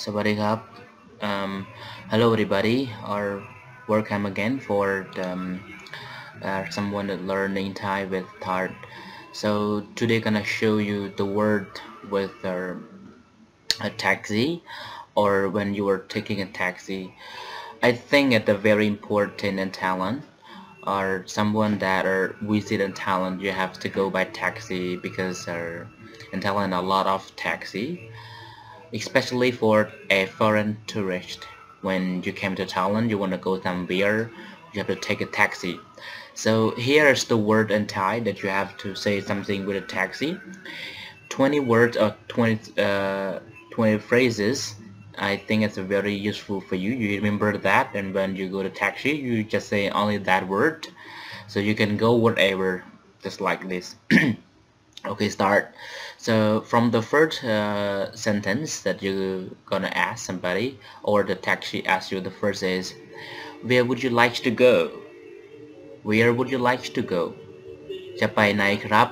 Sawadee hello everybody, or welcome again for someone that learning Thai with Thart. So today gonna show you the word with a taxi, or when you are taking a taxi. I think it's a very important and talent, or someone that are visit in Thailand, you have to go by taxi because in Thailand a lot of taxi, especially for a foreign tourist. When you came to Thailand, you want to go somewhere, you have to take a taxi. So here's the word in Thai that you have to say something with a taxi. 20 words or 20 phrases. I think it's very useful for you. You remember that, and when you go to taxi, you just say only that word. So you can go whatever, just like this. Okay, start. So from the first sentence that you're gonna ask somebody, or the taxi asks you, the first is, where would you like to go? Where would you like to go? จะไปไหนครับ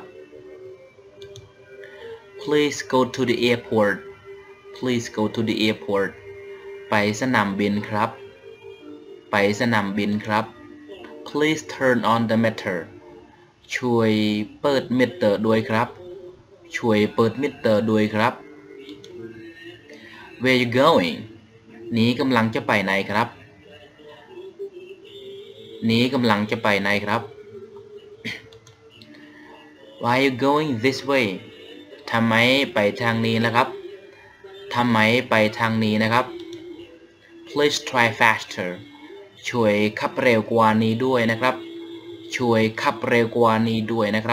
Please go to the airport. Please go to the airport. ไปสนามบินครับ ไปสนามบินครับ Please turn on the meter. ช่วยเปิดมิเตอร์ด้วยครับ ช่วยเปิดมิเตอร์ด้วยครับ Where you going? นี้กำลังจะไปไหนครับ นี้กำลังจะไปไหนครับ Why you going this way? ทำไมไปทางนี้นะครับ ทำไมไปทางนี้นะครับ Please try faster. ช่วยขับเร็วกว่านี้ด้วยนะครับ ช่วยขับเร็วกว่านี้ด้วยนะครับ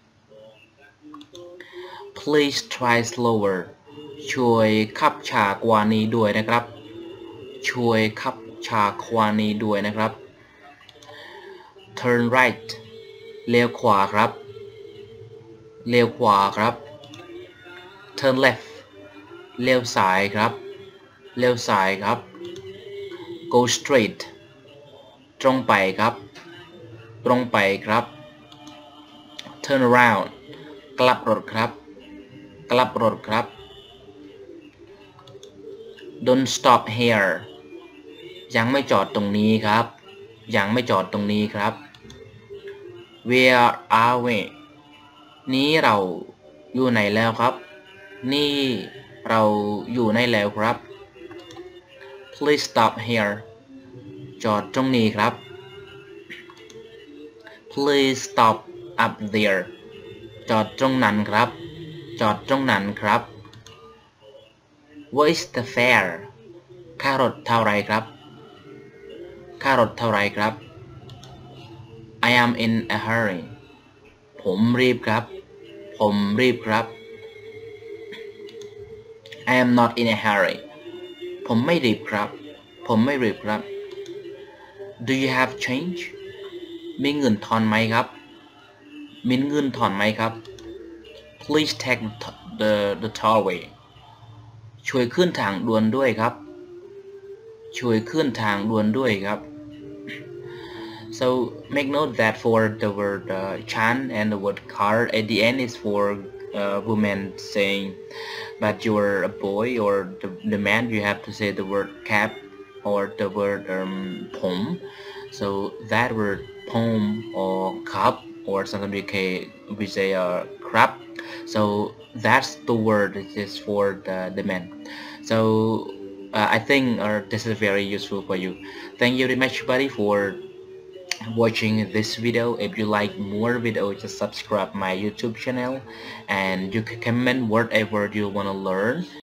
Please try slower. ช่วยขับช้ากว่านี้ด้วยนะครับ ช่วยขับช้ากว่านี้ด้วยนะครับ Turn right. เลี้ยวขวาครับ เลี้ยวขวาครับ Turn left. เลี้ยวซ้ายครับ เลี้ยวซ้ายครับ Go straight. ตรงไปครับ ตรงไปครับ Turn around. กลับรถครับ กลับรถครับ Don't stop here. ยังไม่จอดตรงนี้ครับ ยังไม่จอดตรงนี้ครับ Where are we? นี้เราอยู่ไหนแล้วครับ นี่เราอยู่ไหนแล้วครับ Please stop here. จอดตรงนี้ครับ Please stop up there. จอดตรงนั้นครับ จอดตรงนั้นครับ What is the fare? ค่ารถเท่าไรครับ ค่ารถเท่าไรครับ I am in a hurry. ผมรีบครับ ผมรีบครับ I am not in a hurry. ผมไม่รีบครับ ผมไม่รีบครับ Do you have change? มีเงินทอนไหมครับ มีเงินทอนไหมครับ Please take the tollway. ช่วยขึ้นทางด่วนด้วยครับ ช่วยขึ้นทางด่วนด้วยครับ So make note that for the word chan and the word car at the end is for women saying, but you're a boy or the man, you have to say the word cab or the word pom. So that word pom or cup, or sometimes we say crab. So that's the word that is for the men. So I think this is very useful for you. Thank you very much, buddy, for watching this video. If you like more video, just subscribe my YouTube channel, and you can comment whatever you want to learn.